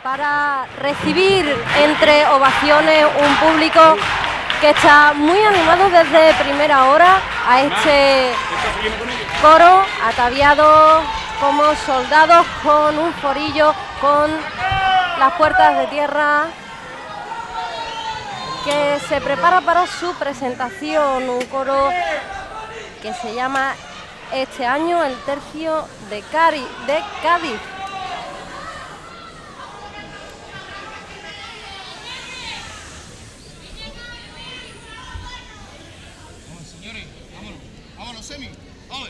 para recibir entre ovaciones un público que está muy animado desde primera hora a este coro ataviado como soldados con un forillo, con las puertas de tierra, que se prepara para su presentación, un coro que se llama este año el Tercio de Cádiz. Vamos, señores, vámonos, vámonos, Semi, vamos.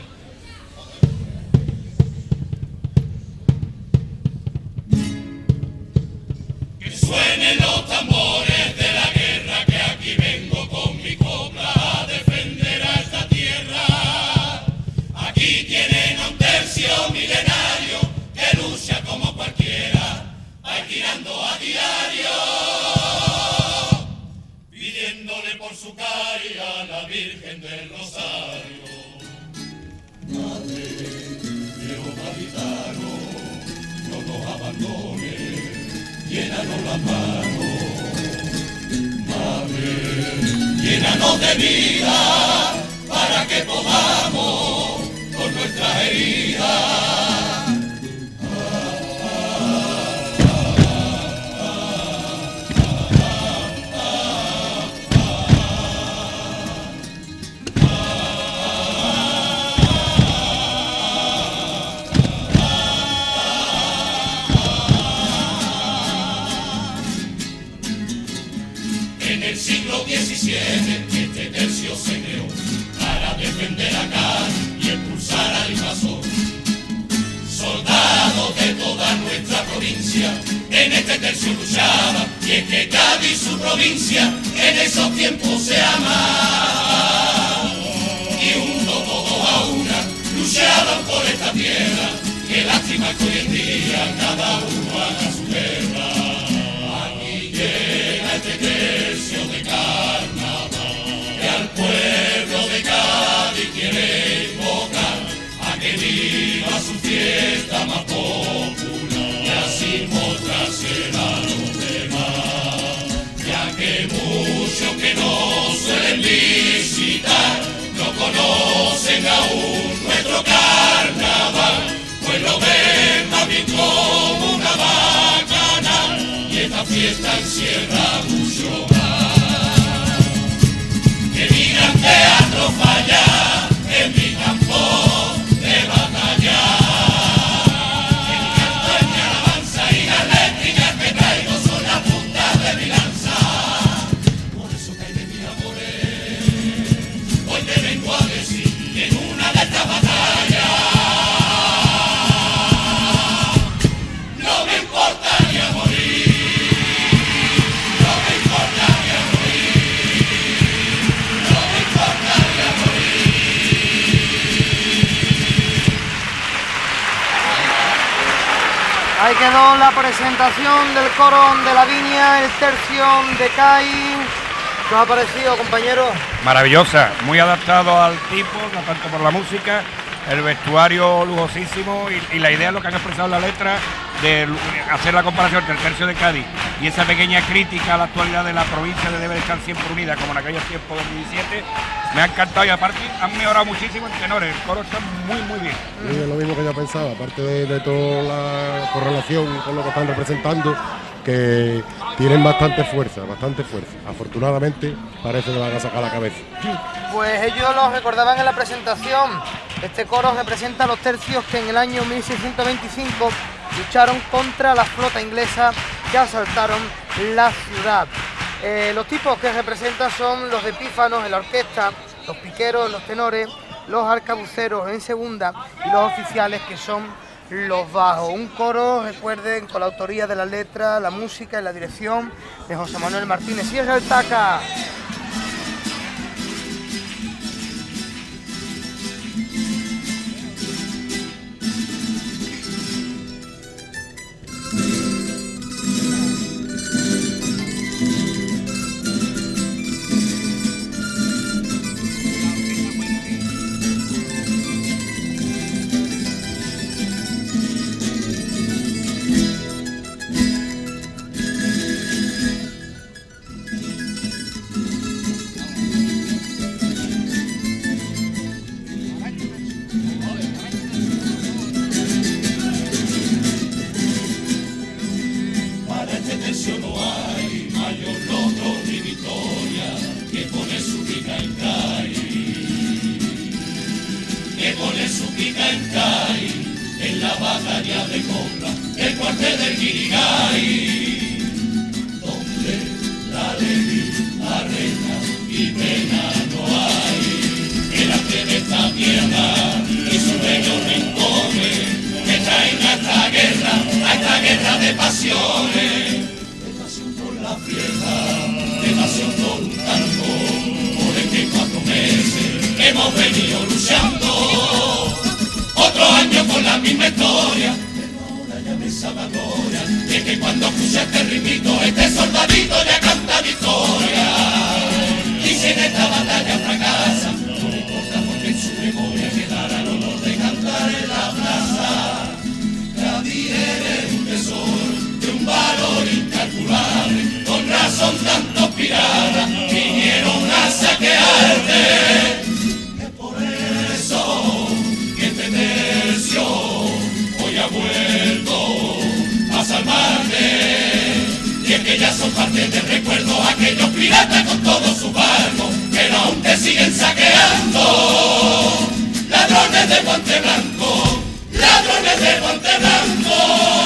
Que suenen los tambores de la guerra, que aquí vengo con mi copla a defender a esta tierra. Aquí tienen un tercio milenario que lucha como cualquiera, va tirando a diario, pidiéndole por su cari a la Virgen del Rosario. Madre de los gaditanos, no nos abandones, llénanos las manos. Madre, llénanos de vida para que podamos con nuestras heridas. En el siglo XVII este tercio se creó para defender a Cádiz y expulsar al invasor. Soldados de toda nuestra provincia en este tercio luchaban, y es que Cádiz, su provincia, en esos tiempos se amaba. Y uno, todos a una, luchaban por esta tierra. Qué lástima que hoy en día cada uno haga su guerra. Aquí llega este tercio de carnaval, que al pueblo de Cádiz quiere invocar a que viva su fiesta más popular, y así mostrársela a los demás, ya que muchos que no suelen visitar no conocen aún nuestro carnaval, pues lo ven más bien como una bacanal, y esta fiesta encierra mucho más. Que digan teatro falla en mi campo de batalla, que mi canto es mi alabanza y las létricas que traigo son las puntas de mi lanza. Por eso que de mis amores hoy te vengo a decir que en una de estas batallas no me importaría morir, no me importaría morir, no me importaría morir. Ahí quedó la presentación del coro de la Viña, el tercio de Cádiz. ¿Qué os ha parecido, compañeros? Maravillosa, muy adaptado al tipo, tanto por la música, el vestuario lujosísimo y la idea, lo que han expresado en la letra, de hacer la comparación entre el tercio de Cádiz y esa pequeña crítica a la actualidad de la provincia de debe estar siempre unida, como en aquellos tiempos 2017, me ha encantado, y aparte han mejorado muchísimo en tenores, el coro está muy bien. Sí, es lo mismo que yo pensaba, aparte de toda la correlación con lo que están representando, que tienen bastante fuerza. Afortunadamente parece que van a sacar la cabeza. Pues ellos lo recordaban en la presentación. Este coro representa a los tercios que en el año 1625 lucharon contra la flota inglesa que asaltaron la ciudad. Los tipos que representan son los epífanos en la orquesta, los piqueros, los tenores, los arcabuceros en segunda y los oficiales, que son los bajos. Un coro, recuerden, con la autoría de la letra, la música y la dirección de José Manuel Martínez Sierra el Taca. tercio no hay mayor logro ni victoria que poner su pica en CAI, que poner su pica en CAI, en la batalla de Cobra, el cuartel del Guirigay, donde la ley arreja y pena no hay, delante de esta tierra y sus bellos rincones que traen a esta guerra de pasiones, de pasión por la fiesta, de pasión por un tango, por el que 4 meses hemos venido luchando, otro año con la misma historia, pero ahora ya me sabe gloria, y es que cuando escucha este ritmito, este soldadito ya canta victoria, y si en esta batalla fracasa, no le importa porque en su memoria quedará el honor de cantar en la plaza. Cádiz eres un tesoro de un valor incalculable, con razón tantos piratas vinieron a saquearte. Es por eso que este tercio hoy ha vuelto a salvarte, y es que ya son parte del recuerdo aquellos piratas con todos sus barcos, pero aún te siguen saqueando. Ladrones de guante blanco, ladrones de guante blanco.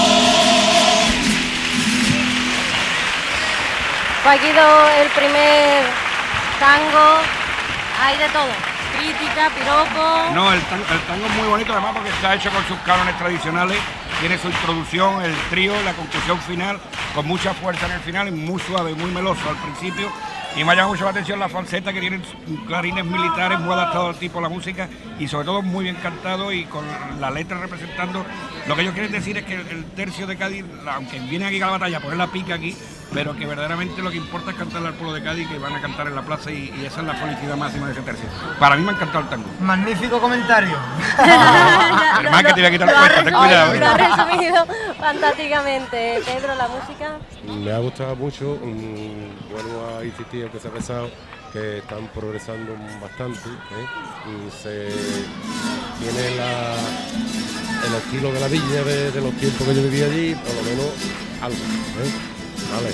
Paquito, el primer tango, hay de todo, crítica, piropo. No, el tango es muy bonito además porque está hecho con sus cánones tradicionales, tiene su introducción, el trío, la conclusión final, con mucha fuerza en el final y muy suave, muy meloso al principio. Y me ha llamado mucho la atención la falseta, que tienen clarines militares muy adaptados al tipo de la música y sobre todo muy bien cantado y con la letra representando. Lo que ellos quieren decir es que el tercio de Cádiz, aunque viene aquí a la batalla a poner la pica aquí, pero que verdaderamente lo que importa es cantarle al pueblo de Cádiz, que van a cantar en la plaza y esa es la felicidad máxima de ese tercio. Para mí me ha encantado el tango. Magnífico comentario. Además que te voy a quitar la cuenta, ten cuidado. Lo ha resumido fantásticamente. Pedro, la música. Me ha gustado mucho, bueno, ha insistido que se ha pensado que están progresando bastante, tiene el estilo de la villa de los tiempos que yo vivía allí, por lo menos algo, vale.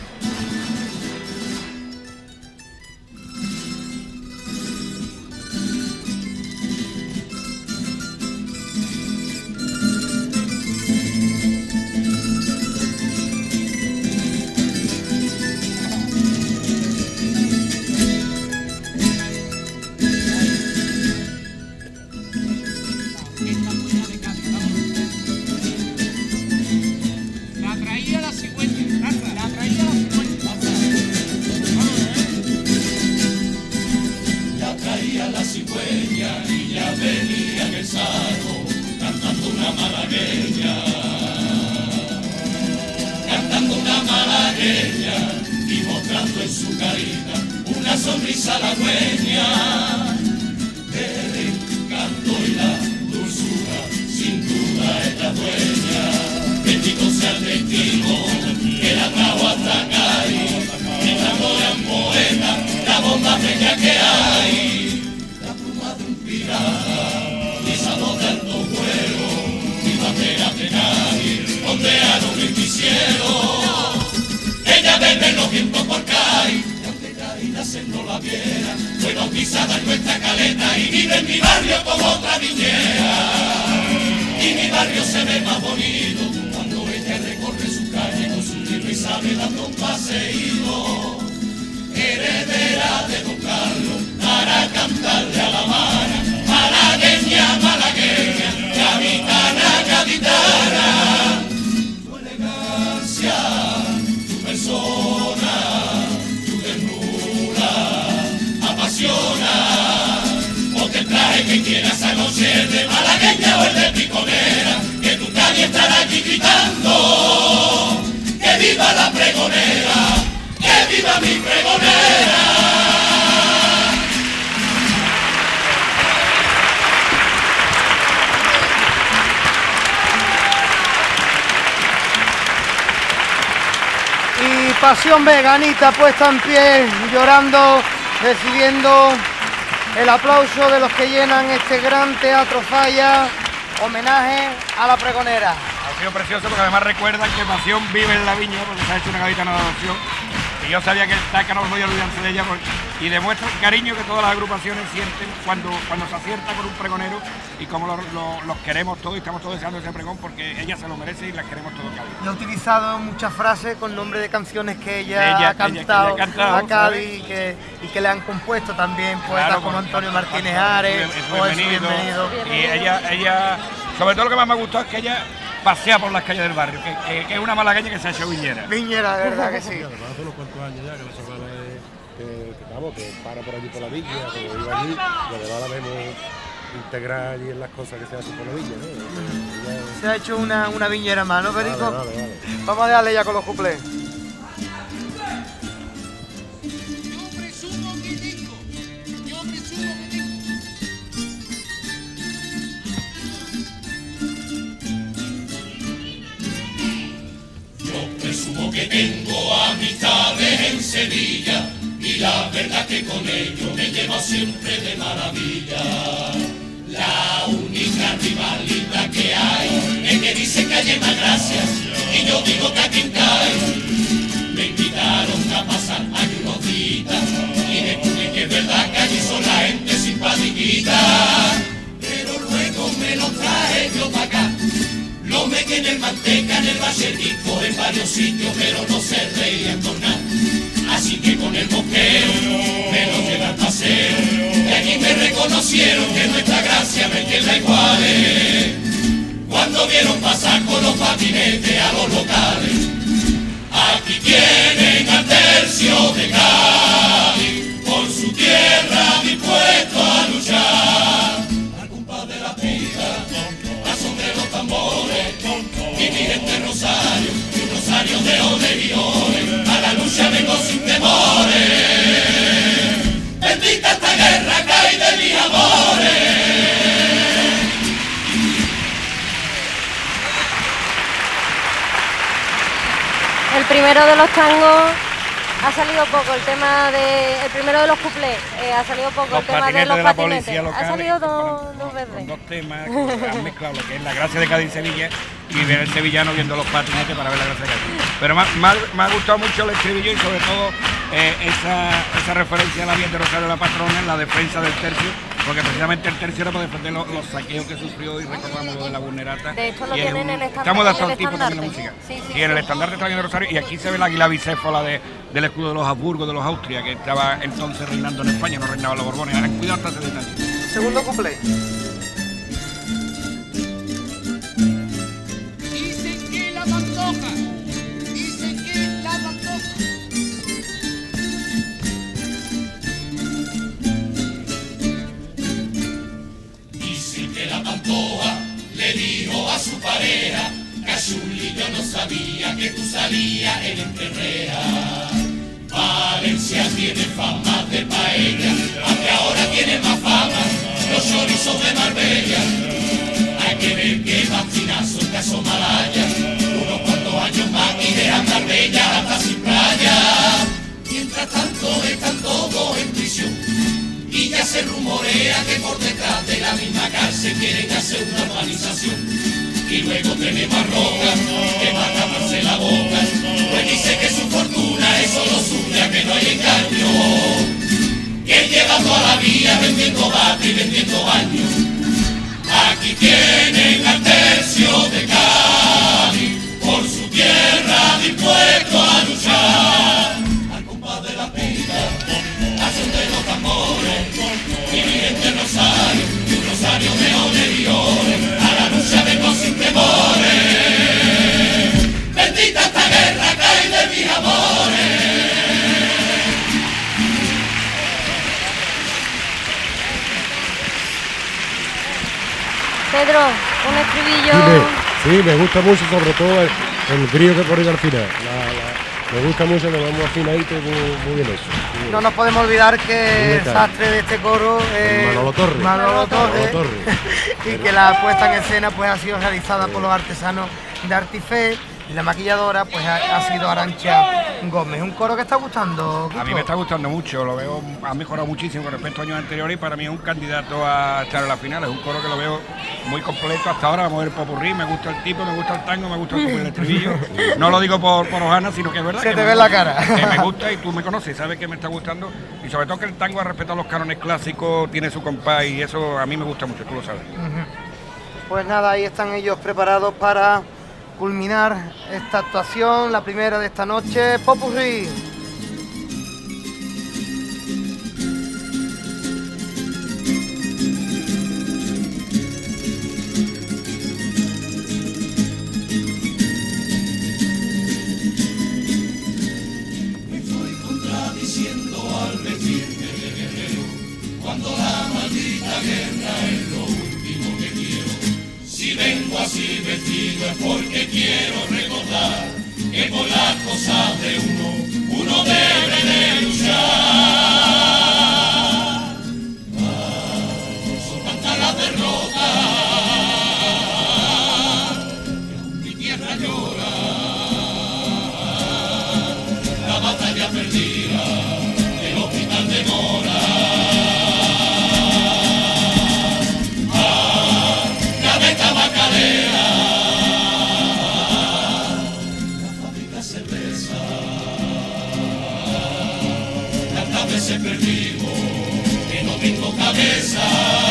Y mostrando en su carita una sonrisa halagüeña, el encanto y la dulzura sin duda es la dueña. Bendito sea el destino que la trajo hasta Cádiz, mientras en poeta la bomba pequeña que hay, la pluma de un pirata y esa voz de alto vuelo, y banderas de nadie ondearon en mi cielo. Ella bebe los vientos por Cádiz, y aunque Cádiz nacer no la viera, fue bautizada en nuestra caleta y vive en mi barrio como otra niñera. Y mi barrio se ve más bonito cuando ella recorre su calle con su libro y sabe dando un paseíto. Heredera de Don Carlos para cantarle a la mara, malagueña, malagueña, gaditana, gaditana. Tu elegancia, persona, tu ternura apasiona, porque el traje que quieras esa noche es de malagueña o el de piconera, que tu Cádiz estará allí gritando, que viva la pregonera, que viva mi pregonera. Pasión veganita puesta en pie, llorando, recibiendo el aplauso de los que llenan este gran teatro Falla, homenaje a la pregonera. sido precioso porque además recuerdan que Pasión vive en la viña porque se ha hecho una gaditana de adopción. Y yo sabía que Taca no podía olvidarse de ella y demuestra el cariño que todas las agrupaciones sienten cuando se acierta con un pregonero y como los queremos todos y estamos todos deseando ese pregón porque ella se lo merece y las queremos todos Cádiz. Yo he utilizado muchas frases con nombre de canciones que ella ha cantado a Cádiz y que le han compuesto también poetas como Antonio Martínez Ares o Bienvenido. Y ella, sobre todo lo que más me ha gustado es que ella pasea por las calles del barrio, que es una malagueña que se ha hecho viñera. Viñera, de verdad que sí. Además hace unos cuantos años ya que la semana que para por allí por la viña, que iba allí, y además la vemos integrar allí en las cosas que se hacen por la viña, ¿no? Se ha hecho una viñera más, ¿no, Perico? Vale. Vamos a darle ya con los cuplés. Presumo que tengo amistades en Sevilla y la verdad que con ellos me llevo siempre de maravilla. La única rivalidad que hay es que dice que hay más gracias y yo digo que aquí cae. Me invitaron a pasar allí unos días y descubrí que es verdad que allí son la gente simpatiquita, pero luego me lo traje yo para acá. Lo me quedé en manteca en el bachetico en varios sitios, pero no se reían con nada. Así que con el mosqueo me lo llevé al paseo. Y aquí me reconocieron que nuestra gracia me queda igual. Cuando vieron pasar con los patinetes a los locales. Aquí tienen al tercio de Cádiz, por su tierra dispuesto a luchar. Al compás de la pita, a son de los tambores. Y mi gente rosario, y un rosario de ones y ones, a la lucha vengo sin temores. Bendita esta guerra que hay de mis amores. El primero de los tangos ha salido poco, el primero de los cuplés, ha salido poco, Los el tema de patinetes los de la patinetes. policía local, Ha salido dos veces. con dos temas que han mezclado lo que es la gracia de Cádiz y Sevilla y ver el sevillano viendo los patinetes para ver la gracia de Cádiz. Pero me ha gustado mucho el estribillo y sobre todo esa referencia a la Virgen de Rosario de la Patrona en la defensa del tercio, porque precisamente el tercio era para defender los saqueos que sufrió y recordamos lo de la vulnerata. De hecho lo tienen en el estandarte. Estamos adaptados al tipo también la música. Sí, y en el estandarte también de Rosario y aquí se ve la águila bicéfala del escudo de los Habsburgo, de los Austria, que estaba entonces reinando en España, no reinaban los Borbones. Han cuidado hasta ese detalle. Segundo cuplé. Dicen que la Pantoja, dicen que la Pantoja. Dicen que la Pantoja le dijo a su pareja, Cachuli, yo no sabía que tú salías en Entrerrea. Valencia tiene fama de paella, aunque ahora tiene más fama los chorizos de Marbella. Hay que ver qué bastinazo que asoma Malaya, unos cuantos años más y dejan Marbella hasta sin playa. Mientras tanto están todos en prisión y ya se rumorea que por detrás de la misma cárcel quieren hacer una urbanización. Y luego tenemos a Roca, que va a taparse la boca, pues dice que su fortuna es solo suya, que no hay engaño. Que él lleva toda la vida vendiendo bate y vendiendo baño. Aquí tienen al tercio de Cádiz, por su tierra dispuesto a luchar. Al compás de la pita, hacen de los tambores, y mi gente rosario, y un rosario de ones y ones, a la lucha vengo sin temores. Bendita esta guerra que hay de mis amores. Pedro, un estribillo. Sí, me gusta mucho, sobre todo el brío que corre al final. Me gusta mucho, lo vamos afinadito y muy bien hecho. No nos podemos olvidar que el sastre de este coro es Manolo Torres. y que la puesta en escena pues ha sido realizada por los artesanos de Artifé y la maquilladora pues ha sido Arantxa Gómez. Un coro que está gustando, Kiko. A mí me está gustando mucho, lo veo, ha mejorado muchísimo con respecto a años anteriores y para mí es un candidato a estar en la final. Es un coro que lo veo muy completo hasta ahora. Vamos a ver el popurrí, me gusta el tipo, me gusta el tango, me gusta el estribillo. No lo digo por Ojana, sino que es verdad. Se que te ve la cara. Que me gusta y tú me conoces, sabes que me está gustando y sobre todo que el tango ha respetado los cánones clásicos, tiene su compás y eso a mí me gusta mucho, tú lo sabes. Pues nada, ahí están ellos preparados para culminar esta actuación, la primera de esta noche, Popurrí. Estoy contradiciendo al vestirme de guerrero, cuando la maldita guerra es lo último que quiero. Si vengo así vestido es porque quiero recordar que por las cosas de uno debe de luchar. Son tantas las derrotas que aún mi tierra llora. La batalla perdida, el hospital de Mora. He perdido, que no tengo cabeza.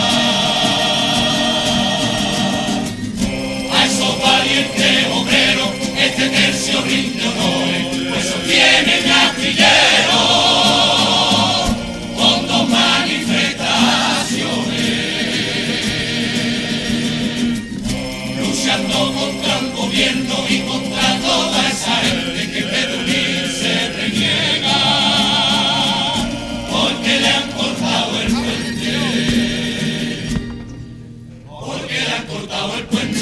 A esos valientes obreros, este tercio rinde honores, pues sostienen astilleros con dos manifestaciones, luchando contra un gobierno y contra toda esa gente que de unir se reniega. Porque le han cortado el puente, porque le han cortado el puente.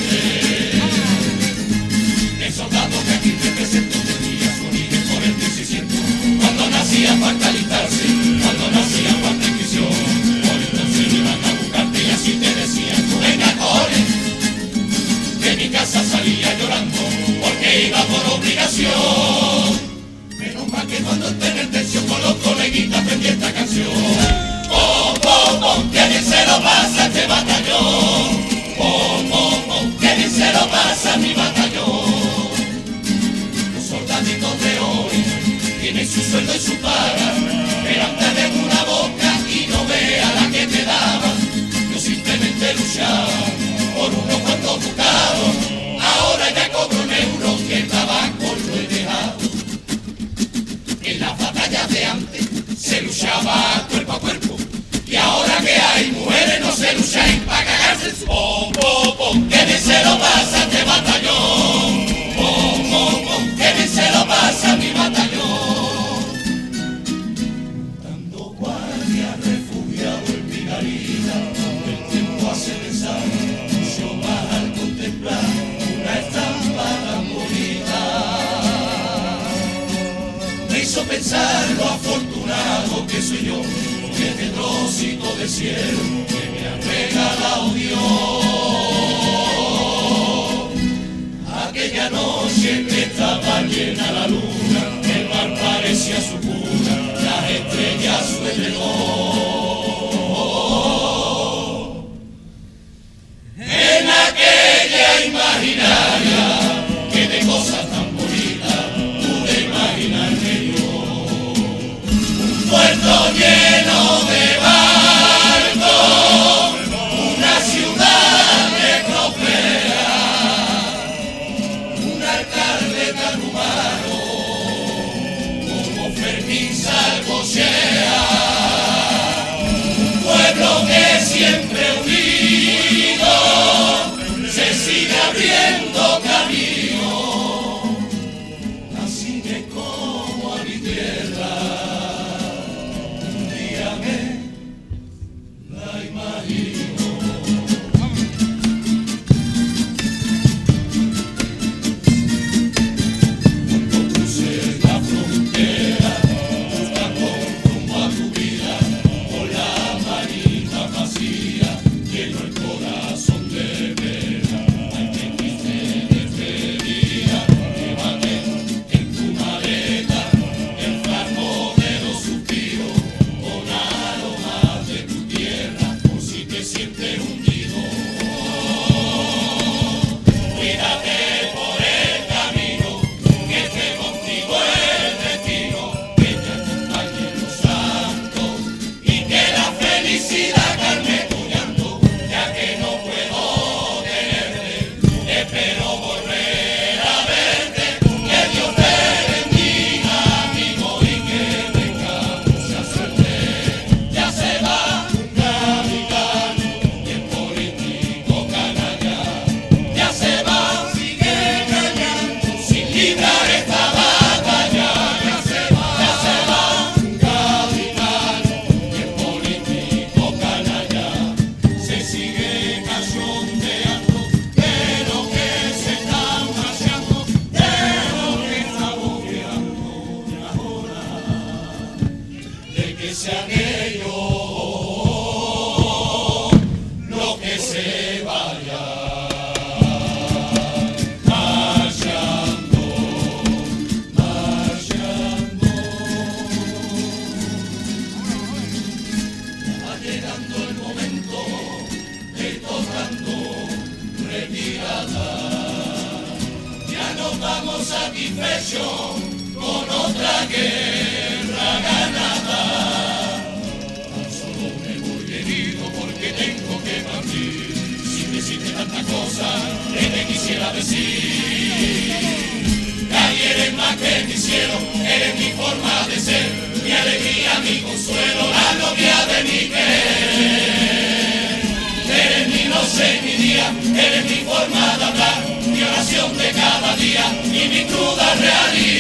El soldado que aquí representó tenía su origen por el 1600, cuando nacía para calitarse, cuando nacía para inscripción. Por entonces iban a buscarte y así te decían, tú venga, corre. De mi casa salía llorando, porque iba por obligación. Menos mal que cuando esté en el tercio con los coleguitas aprendí esta canción. Oh, oh, oh, que bien se lo pasa este batallón. Oh, oh, oh, que bien se lo pasa mi batallón. Los soldaditos de hoy tienen su sueldo y su paga, pero antes de una boca y no vea la que te daban. Yo simplemente luchaba por unos cuantos ducados, ahora ya cobro un euro que el tabaco lo he dejado. En las batallas de antes se luchaba cuerpo a cuerpo, y ahora que hay mujeres no se lucha en pa' cagarse. Oh, oh, oh, que bien se lo pasa este batallón. Oh, oh, oh, que bien se lo pasa mi batallón. Dando guardia refugiado en mi garita, el tiempo hace pensar mucho más al contemplar una estampa tan bonita. Me hizo pensar lo afortunado que soy yo, con este trocito de cielo que me ha regalado Dios. Aquella noche que estaba llena la luna, el mar parecía su cuna, las estrellas su edredón. En aquella imaginaria que de cosas tan bonitas pude imaginarme yo, un puerto lleno de barcos, una ciudad que prospera, un alcalde tan humano sean ellos los que se vayan. Satisfecho con otra guerra ganada. Tan solo me voy herido porque tengo que partir. Sin decirte tantas cosas que te quisiera decir. Que eres más que mi cielo, eres mi forma de ser, mi alegría, mi consuelo, la novia de mi querer. Eres mi noche y mi día, eres mi forma de hablar, mi oración de cada día y mi cruda realidad.